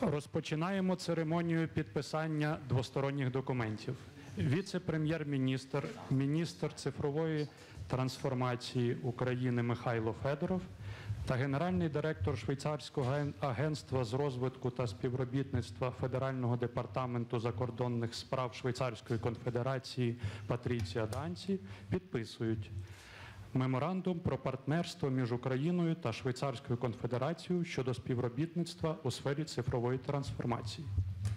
Розпочинаємо церемонію підписання двосторонніх документів. Віце-прем'єр-міністр, міністр цифрової трансформації України Михайло Федоров та генеральний директор Швейцарського агентства з розвитку та співробітництва Федерального департаменту закордонних справ Швейцарської конфедерації Патріція Данці підписують меморандум про партнерство між Україною та Швейцарською конфедерацією щодо співробітництва у сфері цифрової трансформації.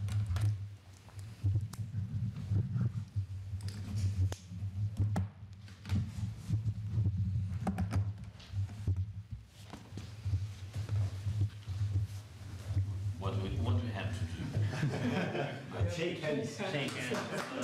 What we have to do? Shake hands. Shake hands.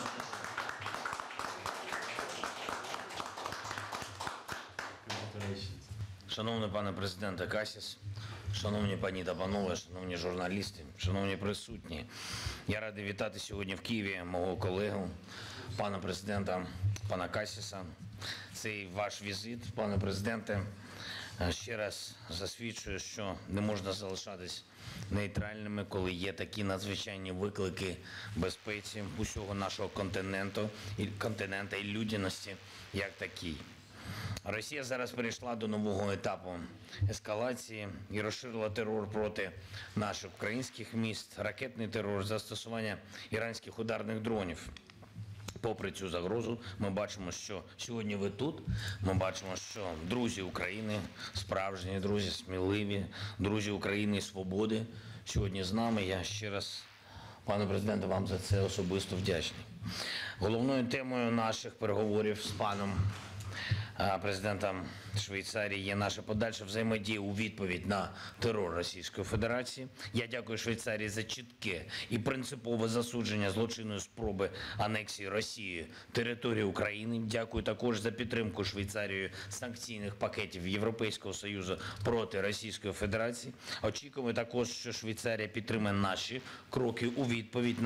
Шановний пане президенте Касіс, шановні пані та панове, шановні журналісти, шановні присутні, я радий вітати сьогодні в Києві мого колегу, пана президента, пана Касіса. Цей ваш візит, пане президенте, ще раз засвідчує, що не можна залишатись нейтральними, коли є такі надзвичайні виклики безпеці усього нашого континенту і людяності, як такий. Росія зараз перейшла до нового етапу ескалації і розширила терор проти наших українських міст, ракетний терор, застосування іранських ударних дронів. Попри цю загрозу, ми бачимо, що сьогодні ви тут, ми бачимо, що друзі України, справжні друзі, сміливі, друзі України і свободи сьогодні з нами. Я ще раз, пане президенте, вам за це особисто вдячний. Головною темою наших переговорів з паном президентом Швейцарії є наша подальша взаємодія у відповідь на терор Російської Федерації. Я дякую Швейцарії за чітке і принципове засудження злочинної спроби анексії Росії території України. Дякую також за підтримку Швейцарією санкційних пакетів Європейського Союзу проти Російської Федерації. Очікуємо також, що Швейцарія підтримає наші кроки у відповідь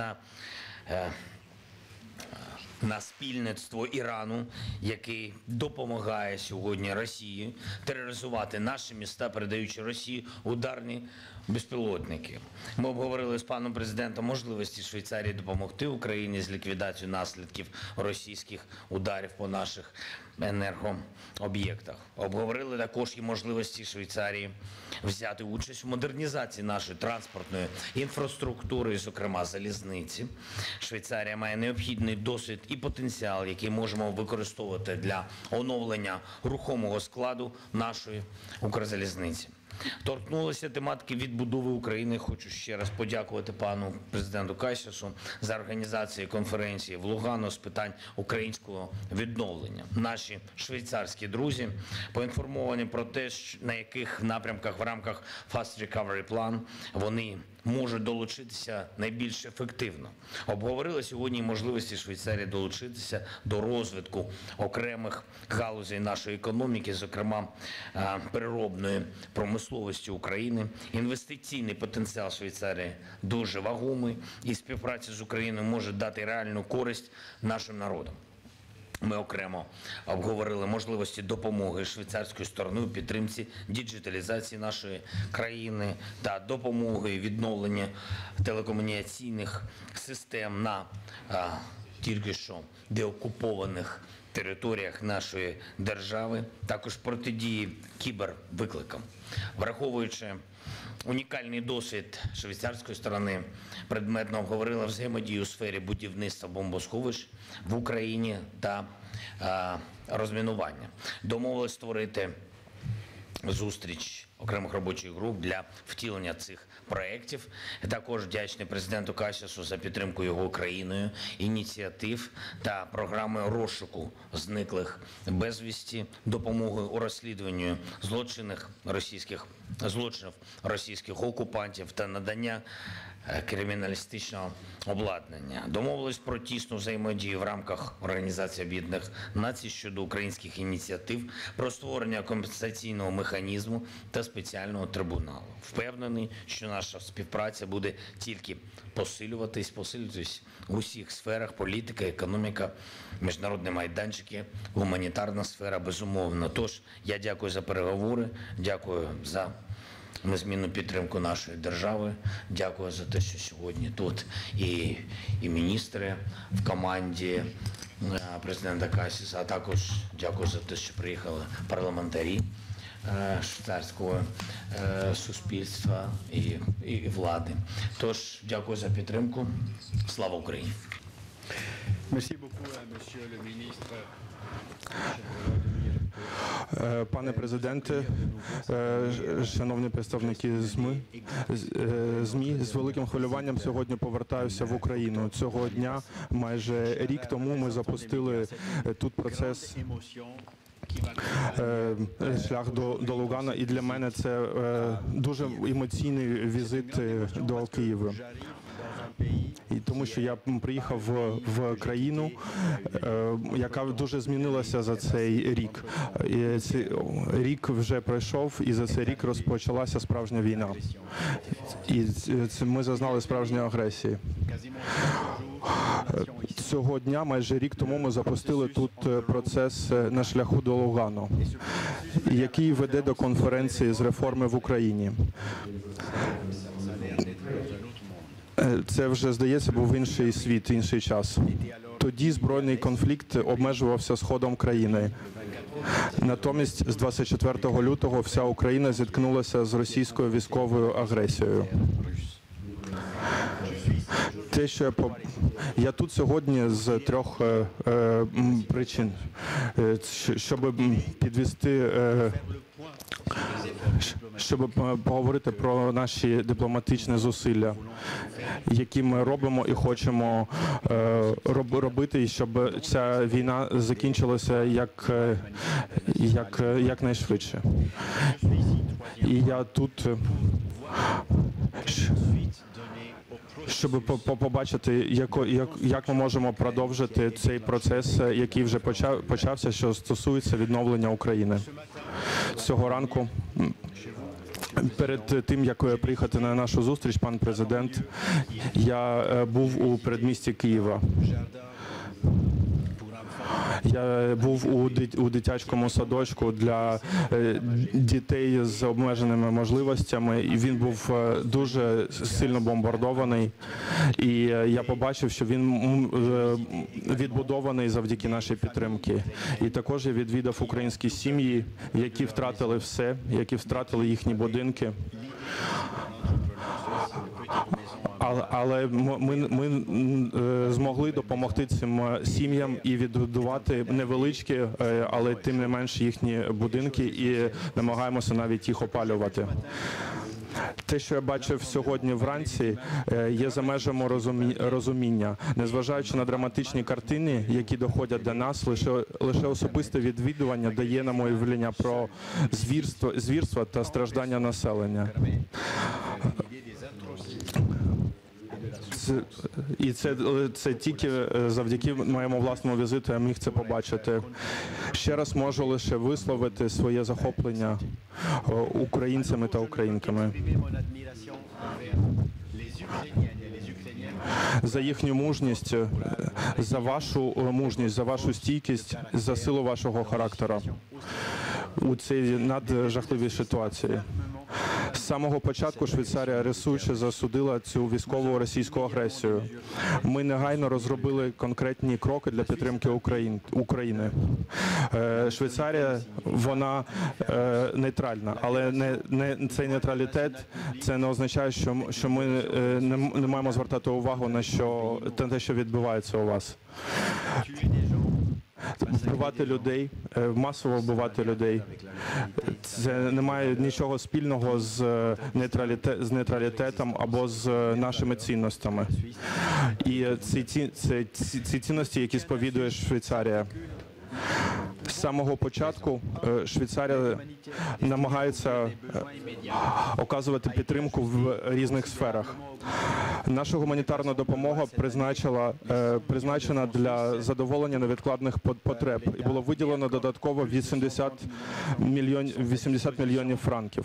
на спільництво Ірану, який допомагає сьогодні Росії тероризувати наші міста, передаючи Росії ударні безпілотники. Ми обговорили з паном президентом можливості Швейцарії допомогти Україні з ліквідацією наслідків російських ударів по наших енергооб'єктах. Обговорили також і можливості Швейцарії взяти участь у модернізації нашої транспортної інфраструктури, зокрема залізниці. Швейцарія має необхідний досвід і потенціал, який можемо використовувати для оновлення рухомого складу нашої Укрзалізниці. Торкнулися тематики відбудови України. Хочу ще раз подякувати пану президенту Касісу за організацію конференції в Лугано з питань українського відновлення. Наші швейцарські друзі поінформовані про те, на яких напрямках в рамках Fast Recovery Plan вони можуть долучитися найбільш ефективно. Обговорили сьогодні можливості Швейцарії долучитися до розвитку окремих галузей нашої економіки, зокрема переробної промисловості України. Інвестиційний потенціал Швейцарії дуже вагомий, і співпраця з Україною може дати реальну користь нашим народам. Ми окремо обговорили можливості допомоги швейцарською стороною у підтримці діджиталізації нашої країни та допомоги відновлення телекомунікаційних систем на тільки що деокупованих територіях нашої держави, також протидії кібервикликам. Враховуючи унікальний досвід швейцарської сторони, предметно обговорили взаємодію у сфері будівництва бомбосховищ в Україні та розмінування. Домовились створити зустріч окремих робочих груп для втілення цих проєктів. Також вдячний президенту Касісу за підтримку його Україною ініціатив та програми розшуку зниклих безвісті, допомоги у розслідуванні злочинів російських окупантів та надання криміналістичного обладнання. Домовились про тісну взаємодію в рамках Організації Об'єднаних Націй щодо українських ініціатив про створення компенсаційного механізму та спеціального трибуналу. Впевнений, що наша співпраця буде тільки посилюватись в усіх сферах: політика, економіка, міжнародні майданчики, гуманітарна сфера, безумовно. Тож, я дякую за переговори, дякую за незмінну підтримку нашої держави. Дякую за те, що сьогодні тут і міністри в команді президента Касіса, а також дякую за те, що приїхали парламентарі швейцарського суспільства і влади. Тож, дякую за підтримку. Слава Україні! Merci beaucoup, monsieur le ministre. Пане президенте, шановні представники ЗМІ, з великим хвилюванням сьогодні повертаюся в Україну. Цього дня, майже рік тому, ми запустили тут процес шлях до Лугана, і для мене це дуже емоційний візит до Києва. І тому що я приїхав в країну, яка дуже змінилася за цей рік. І цей рік вже пройшов, і за цей рік розпочалася справжня війна. І ми зазнали справжньої агресії. Цього дня, майже рік тому, ми запустили тут процес на шляху до Лугану, який веде до конференції з реформи в Україні. Це вже, здається, був інший світ, інший час. Тоді збройний конфлікт обмежувався сходом країни. Натомість з 24 лютого вся Україна зіткнулася з російською військовою агресією. Те, що я тут сьогодні з трьох причин, щоб підвести, щоб поговорити про наші дипломатичні зусилля, які ми робимо і хочемо робити, і щоб ця війна закінчилася якнайшвидше. І я тут, щоб побачити, як ми можемо продовжити цей процес, який вже почався, що стосується відновлення України. Цього ранку, перед тим, як приїхати на нашу зустріч, пан президент, я був у передмісті Києва. Я був у дитячому садочку для дітей з обмеженими можливостями, і він був дуже сильно бомбардований. І я побачив, що він відбудований завдяки нашій підтримці. І також я відвідав українські сім'ї, які втратили все, які втратили їхні будинки. Але ми змогли допомогти цим сім'ям і відбудувати невеличкі, але тим не менш їхні будинки, і намагаємося навіть їх опалювати. Те, що я бачив сьогодні вранці, є за межами розуміння. Незважаючи на драматичні картини, які доходять до нас, лише особисте відвідування дає нам уявлення про звірства та страждання населення. І це тільки завдяки моєму власному візиту я міг це побачити. Ще раз можу лише висловити своє захоплення українцями та українками. За їхню мужність, за вашу мужність, за вашу стійкість, за силу вашого характеру у цій наджахливій ситуації. З самого початку Швейцарія рішуче засудила цю військову російську агресію. Ми негайно розробили конкретні кроки для підтримки України. Швейцарія, вона нейтральна, але цей нейтралітет, це не означає, що ми не маємо звертати увагу на те, що відбувається у вас. Вбивати людей, масово вбивати людей, це не має нічого спільного з нейтралітетом або з нашими цінностями. І ці цінності, які сповідує Швейцарія. З самого початку Швейцарія намагається оказувати підтримку в різних сферах. Наша гуманітарна допомога призначена для задоволення невідкладних потреб і було виділено додатково 80 мільйонів франків.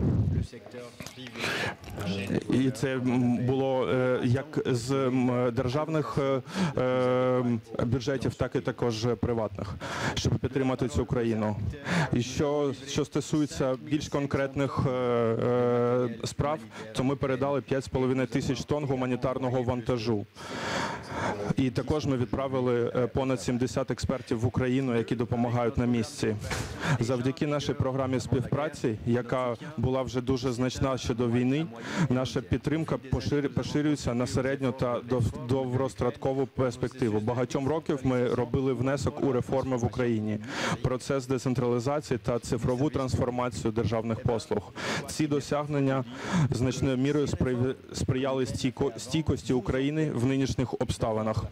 І це було як з державних бюджетів, так і також приватних, щоб підтримати цю країну. І що стосується більш конкретних справ, то ми передали 5,5 тисяч тонн гуманітарного вантажу. І також ми відправили понад 70 експертів в Україну, які допомагають на місці. Завдяки нашій програмі співпраці, яка була вже дуже значна щодо війни, наша підтримка поширюється на середню та довгострокову перспективу. Багатьом років ми робили внесок у реформи в Україні, процес децентралізації та цифрову трансформацію державних послуг. Ці досягнення значною мірою сприяли стійкості України в нинішніх обставинах.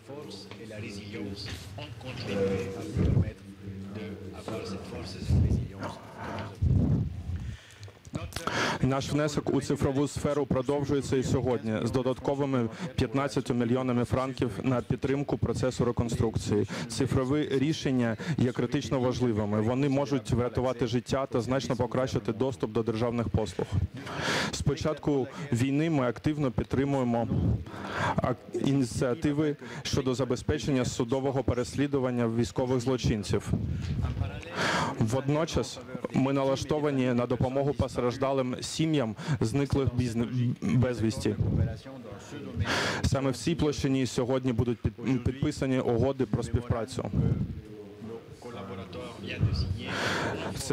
Наш внесок у цифрову сферу продовжується і сьогодні з додатковими 15 мільйонами франків на підтримку процесу реконструкції. Цифрові рішення є критично важливими. Вони можуть врятувати життя та значно покращити доступ до державних послуг. З початку війни ми активно підтримуємо ініціативи щодо забезпечення судового переслідування військових злочинців. Водночас ми налаштовані на допомогу постраждалим сім'ям зниклих безвісті. Саме в цій площині сьогодні будуть підписані угоди про співпрацю. Це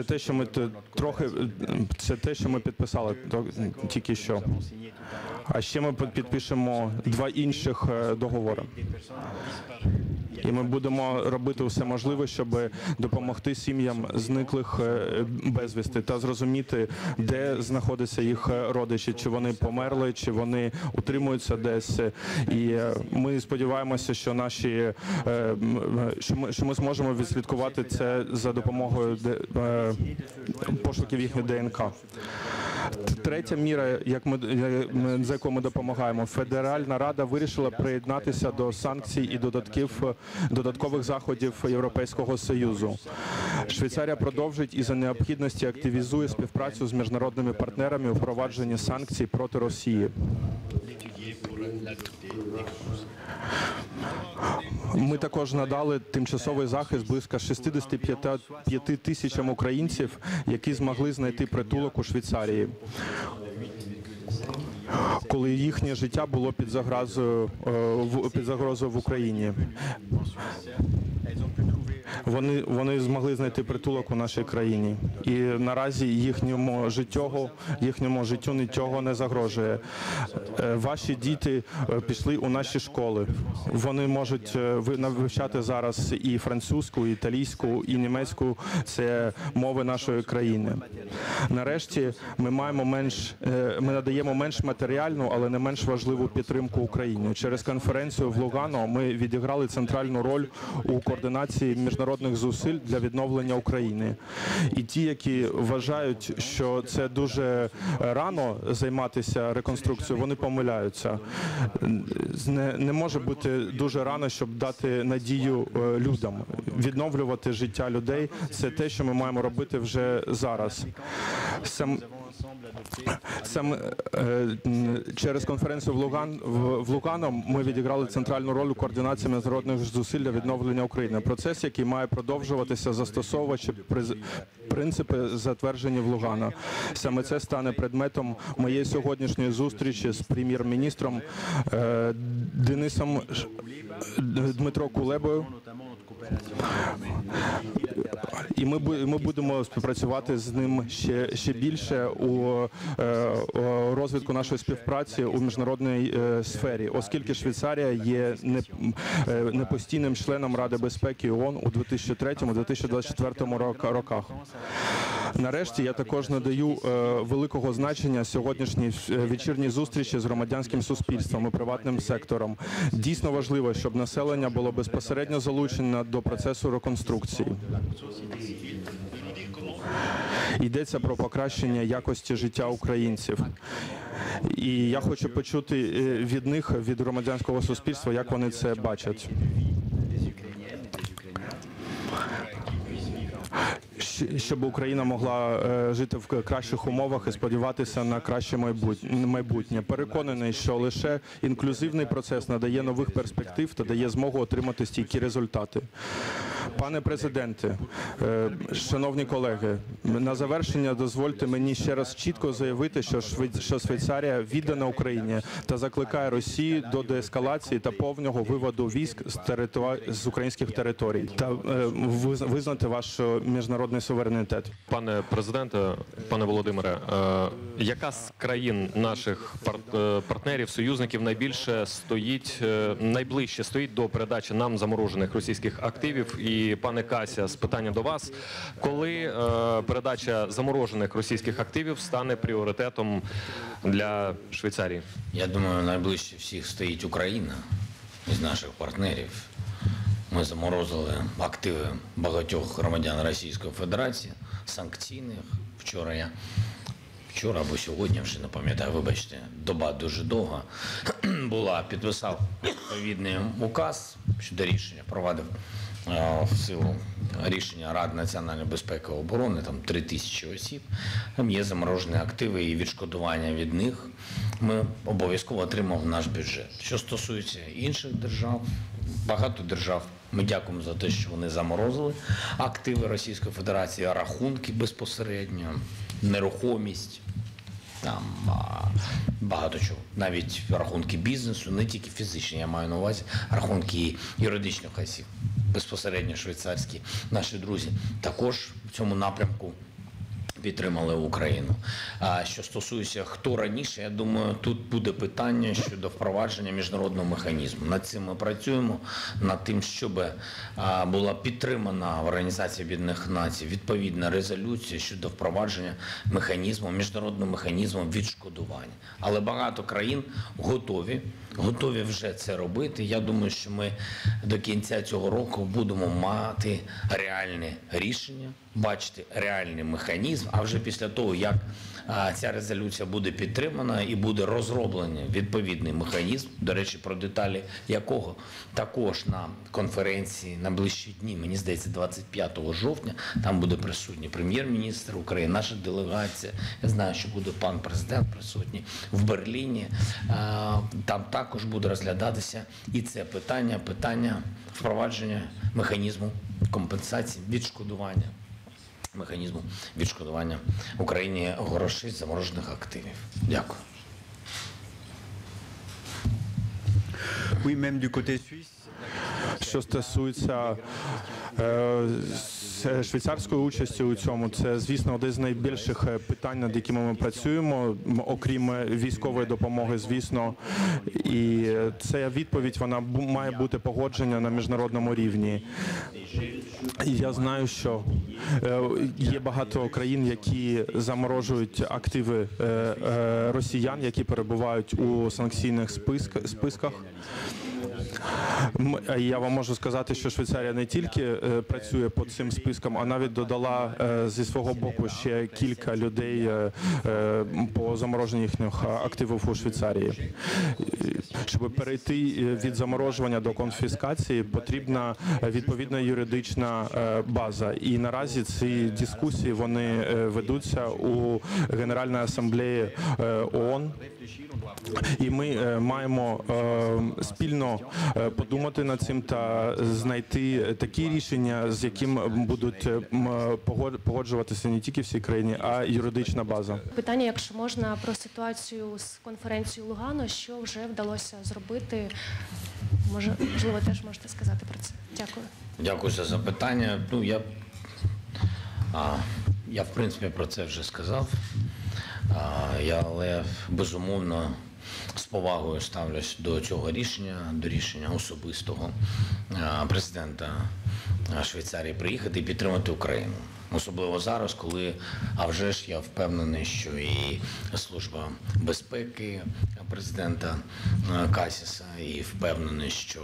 те, що ми підписали тільки що. А ще ми підпишемо 2 інших договори. І ми будемо робити все можливе, щоб допомогти сім'ям зниклих безвісти та зрозуміти, де знаходяться їх родичі, чи вони померли, чи вони утримуються десь. І ми сподіваємося, що ми зможемо відслідкувати це за допомогою пошуків їхньої ДНК. Третя міра, за яку ми допомагаємо, Федеральна Рада вирішила приєднатися до санкцій і додаткових заходів Європейського Союзу. Швейцарія продовжить і за необхідності активізує співпрацю з міжнародними партнерами у впровадженні санкцій проти Росії. Ми також надали тимчасовий захист близько 65 тисячам українців, які змогли знайти притулок у Швейцарії, коли їхнє життя було під загрозою в Україні. Вони змогли знайти притулок у нашій країні. І наразі їхньому життю нічого не загрожує. Ваші діти пішли у наші школи. Вони можуть вивчати зараз і французьку, і італійську, і німецьку. Це мови нашої країни. Нарешті ми надаємо менш матеріальну, але не менш важливу підтримку Україні. Через конференцію в Лугано ми відіграли центральну роль у координації міжнародних зусиль для відновлення України. І ті, які вважають, що це дуже рано займатися реконструкцією, вони помиляються. Не може бути дуже рано, щоб дати надію людям. Відновлювати життя людей – це те, що ми маємо робити вже зараз. Через конференцію в Лугано ми відіграли центральну роль у координації міжнародних зусиль для відновлення України. Процес, який має продовжуватися, застосовуючи принципи, затверджені в Лугано. Саме це стане предметом моєї сьогоднішньої зустрічі з прем'єр-міністром Дмитро Кулебою. І ми будемо співпрацювати з ним ще більше у розвитку нашої співпраці у міжнародній сфері, оскільки Швейцарія є непостійним членом Ради безпеки ООН у 2003-2024 роках. Нарешті я також надаю великого значення сьогоднішній вечірній зустрічі з громадянським суспільством і приватним сектором. Дійсно важливо, щоб населення було безпосередньо залучено до процесу реконструкції. Йдеться про покращення якості життя українців. І я хочу почути від них, від громадянського суспільства, як вони це бачать. Щоб Україна могла жити в кращих умовах і сподіватися на краще майбутнє. Переконаний, що лише інклюзивний процес надає нових перспектив та дає змогу отримати стійкі результати. Пане президенте, шановні колеги, на завершення дозвольте мені ще раз чітко заявити, що Швейцарія віддана Україні та закликає Росію до деескалації та повного виводу військ з українських територій та визнати ваш міжнародний суверенітет. Пане президенте, пане Володимире, яка з країн наших партнерів, союзників найближче стоїть до передачі нам заморожених російських активів? І, пане Кася, з питання до вас, коли передача заморожених російських активів стане пріоритетом для Швейцарії? Я думаю, найближче всіх стоїть Україна із наших партнерів. Ми заморозили активи багатьох громадян Російської Федерації, санкційних. Вчора або сьогодні, вже не пам'ятаю, вибачте, доба дуже довга, підписав відповідний указ щодо рішення, провадив в силу рішення Ради національної безпеки і оборони, там 3000 осіб, там є заморожені активи і відшкодування від них. Ми обов'язково отримав наш бюджет. Що стосується інших держав, багато держав, ми дякуємо за те, що вони заморозили активи Російської Федерації, рахунки безпосередньо, нерухомість, там багато чого. Навіть рахунки бізнесу, не тільки фізичні, я маю на увазі, рахунки юридичних осіб, безпосередньо швейцарські наші друзі, також в цьому напрямку підтримали Україну. А що стосується хто раніше, я думаю, тут буде питання щодо впровадження міжнародного механізму. Над цим ми працюємо, над тим, щоб була підтримана в Організації Об'єднаних Націй відповідна резолюція щодо впровадження механізму, міжнародного механізму відшкодування. Але багато країн готові вже це робити. Я думаю, що ми до кінця цього року будемо мати реальне рішення, бачити реальний механізм, а вже після того, як ця резолюція буде підтримана і буде розроблений відповідний механізм, до речі, про деталі якого також на конференції на ближчі дні, мені здається, 25 жовтня, там буде присутній прем'єр-міністр України, наша делегація, я знаю, що буде пан президент присутній в Берліні, там також буде розглядатися і це питання впровадження механізму компенсації, відшкодування. Механізму відшкодування Україні грошей з заморожених активів. Дякую. Що стосується швейцарської участі у цьому, це, звісно, одне з найбільших питань, над якими ми працюємо, окрім військової допомоги, звісно. І ця відповідь, вона має бути погоджена на міжнародному рівні. І я знаю, що є багато країн, які заморожують активи росіян, які перебувають у санкційних списках. Я вам можу сказати, що Швейцарія не тільки працює по цим спискам, а навіть додала зі свого боку ще кілька людей по замороженню їхніх активів у Швейцарії. Щоб перейти від заморожування до конфіскації, потрібна відповідна юридична база. І наразі ці дискусії, вони ведуться у Генеральній асамблеї ООН. І ми маємо спільно подумати над цим та знайти такі рішення, з яким будуть погоджуватися не тільки всі країни, а й юридична база. Питання, якщо можна, про ситуацію з конференцією Лугано, що вже вдалося зробити? Можливо, теж можете сказати про це. Дякую. Дякую за запитання. Я в принципі про це вже сказав. Але безумовно з повагою ставлюсь до цього рішення, до рішення особистого президента Швейцарії приїхати і підтримати Україну. Особливо зараз, коли, а вже ж я впевнений, що і Служба безпеки президента Касіса, і впевнений, що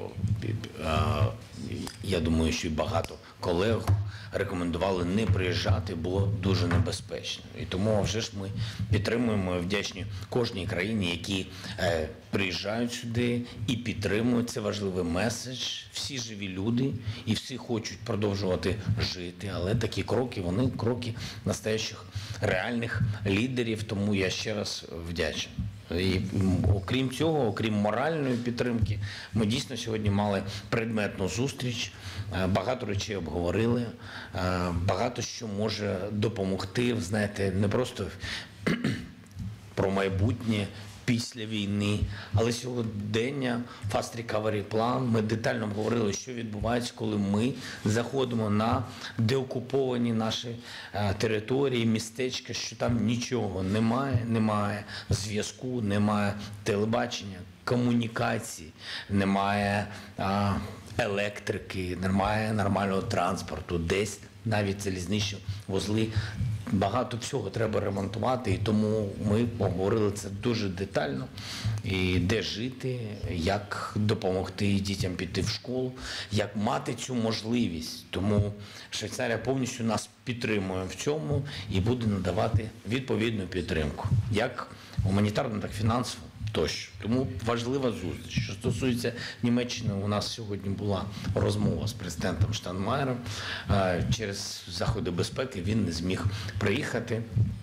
я думаю, що і багато колег рекомендували не приїжджати, було дуже небезпечно. І тому вже ж ми підтримуємо і вдячні кожній країні, які приїжджають сюди і підтримують. Це важливий меседж. Всі живі люди і всі хочуть продовжувати жити, але такі кроки, вони кроки настоящих реальних лідерів, тому я ще раз вдячний. І окрім цього, окрім моральної підтримки, ми дійсно сьогодні мали предметну зустріч, багато речей обговорили, багато що може допомогти, знаєте, не просто про майбутнє після війни, але сьогодення Fast Recovery Plan, ми детально обговорили, що відбувається, коли ми заходимо на деокуповані наші території, містечка, що там нічого немає зв'язку, немає телебачення, комунікацій, немає електрики, немає нормального транспорту, десь навіть залізничні вузли. Багато всього треба ремонтувати, і тому ми обговорили це дуже детально. І де жити, як допомогти дітям піти в школу, як мати цю можливість. Тому Швейцарія повністю нас підтримує в цьому і буде надавати відповідну підтримку, як гуманітарну, так і фінансову. Тощо. Тому важлива зустріч. Що стосується Німеччини, у нас сьогодні була розмова з президентом Штайнмаєром. Через заходи безпеки він не зміг приїхати.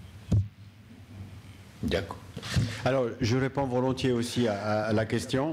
Дякую. Alors, je réponds volontiers aussi à la question.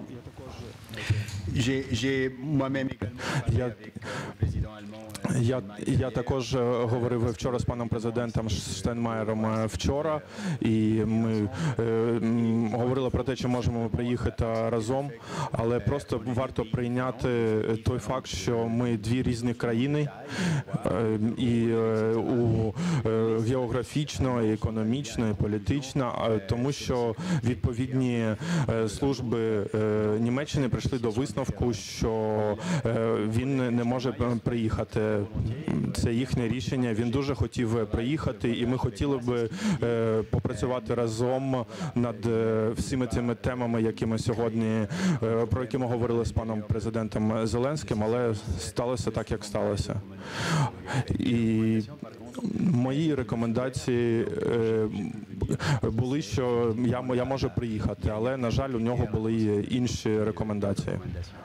J'ai moi-même également parlé avec le président allemand. Я також говорив вчора з паном президентом Штайнмаєром вчора, і ми говорили про те, чи можемо ми приїхати разом, але просто варто прийняти той факт, що ми дві різні країни, і географічно, і економічно, і політично, тому що відповідні служби Німеччини прийшли до висновку, що він не може приїхати. Це їхнє рішення. Він дуже хотів приїхати, і ми хотіли б попрацювати разом над всіми цими темами, які ми сьогодні, про які ми говорили з паном президентом Зеленським, але сталося так, як сталося. І мої рекомендації були, що я можу приїхати, але, на жаль, у нього були інші рекомендації.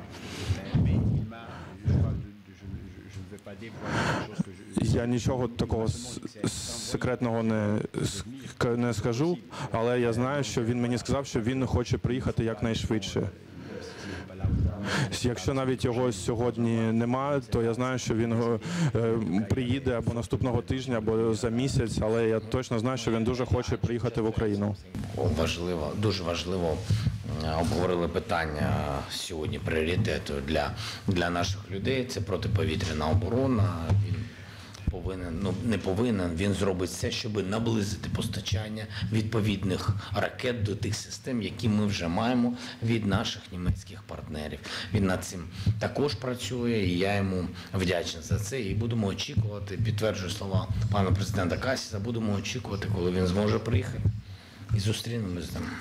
Я нічого такого секретного не скажу, але я знаю, що він мені сказав, що він хоче приїхати якнайшвидше. Якщо навіть його сьогодні немає, то я знаю, що він приїде або наступного тижня, або за місяць, але я точно знаю, що він дуже хоче приїхати в Україну. Важливо, дуже важливо обговорили питання сьогодні пріоритету для наших людей. Це протиповітряна оборона. Він зробить все, щоб наблизити постачання відповідних ракет до тих систем, які ми вже маємо від наших німецьких партнерів. Він над цим також працює, і я йому вдячний за це. І будемо очікувати, підтверджую слова пана президента Касіса, будемо очікувати, коли він зможе приїхати. І зустрінемось з ним.